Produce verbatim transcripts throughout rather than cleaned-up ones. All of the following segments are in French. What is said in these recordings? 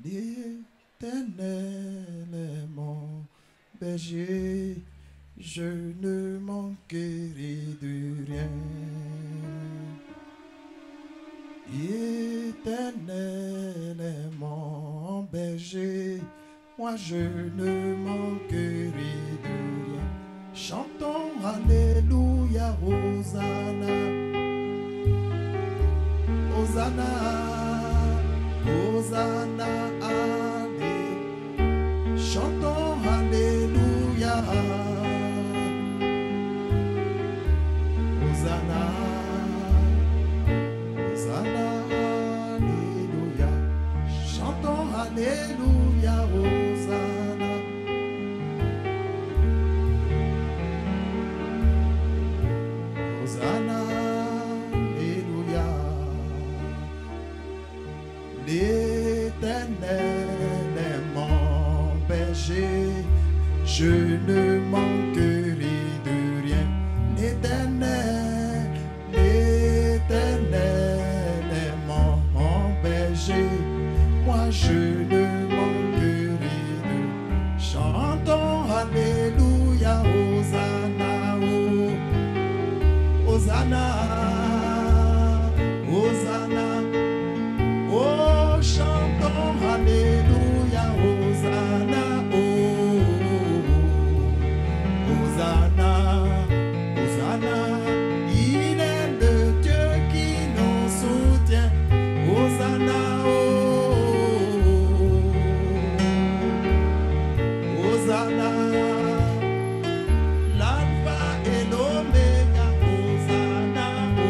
L'Éternel est mon berger, je ne manquerai de rien. L'Éternel est mon berger, moi je ne manquerai de rien. Chantons Alléluia, Hosanna, Hosanna, Hosanna, Alléluia. Chantons Alléluia, Hosanna, Hosanna, Alléluia. Chantons Alléluia, Hosanna. Hosanna, Alléluia. L'Éternel est mon berger, je ne manquerai de rien. L'Éternel, l'Éternel est mon, mon berger, moi je ne manquerai de rien. Chantons Alléluia, Hosanna, oh, Hosanna, Hosanna. Oh, chantons Alléluia, Hosanna, oh, Hosanna, Hosanna. Il est le Dieu qui nous soutient, Hosanna, oh, Hosanna. L'alpha et l'oméga, Hosanna, oh,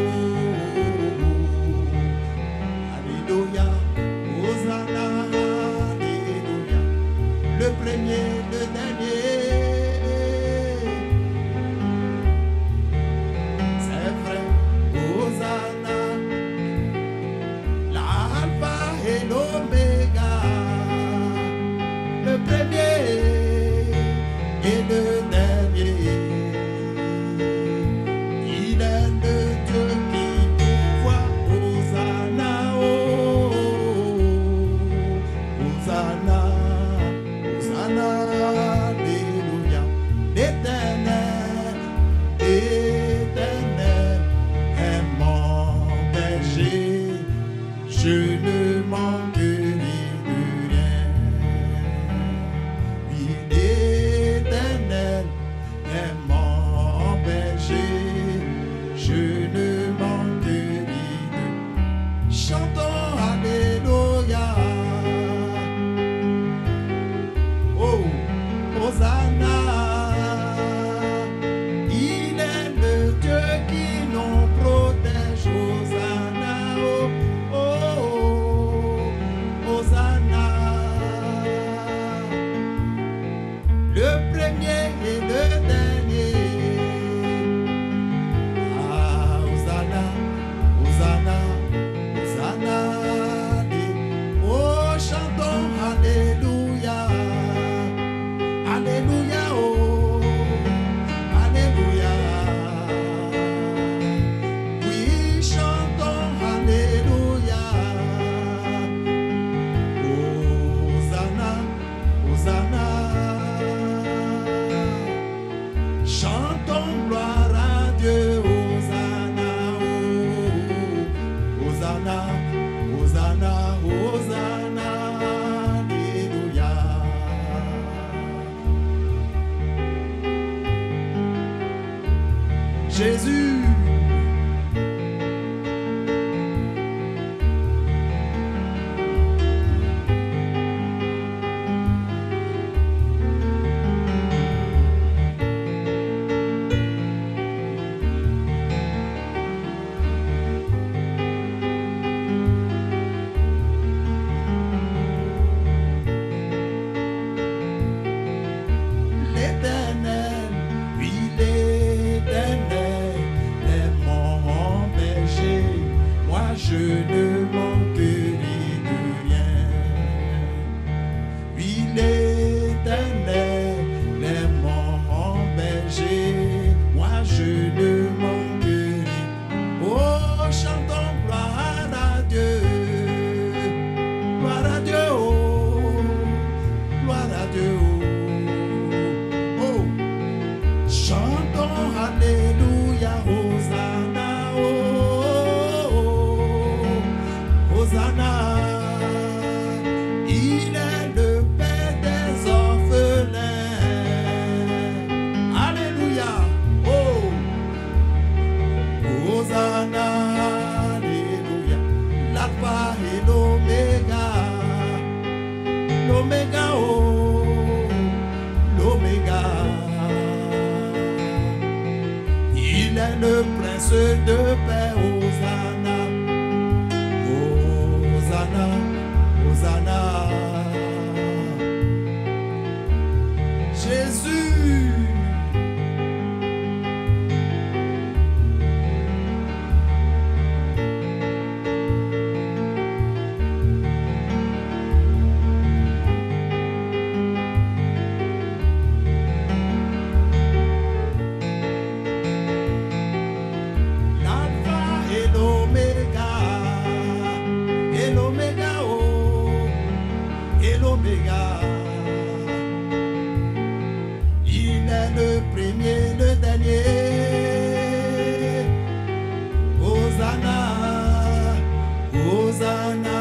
Alléluia. Hosanna, Alléluia, le premier, le dernier, c'est vrai, Hosanna, l'alpha et l'oméga, le premier et le dernier, il est le Dieu qui pourvoit, Hosanna, oh, Hosanna, Hosanna, Alléluia. L'Éternel, l'Éternel est mon berger, je ne manquerai de rien. Oui, l'Éternel est mon berger, je ne manquerai de rien. Chantons Alléluia. Oh, Hosanna, il est le Dieu qui nous protège, Hosanna, oh, oh, oh, Hosanna, le premier et le dernier, ah, Hosanna, Hosanna, Hosanna, oh, chantons Alléluia. Alléluia, oh, Alléluia. Oui, chantons Alléluia. Hosanna, Hosanna. Chantons gloire à Dieu, Hosanna, oh, Hosanna, Hosanna, Hosanna, Alléluia. Jésus, l'Éternel, oui l'Éternel l'oméga, oh, l'oméga. Il est le prince de paix, Hosanna, Hosanna, Hosanna. Jésus. Il est le premier, le dernier. Hosanna, Hosanna.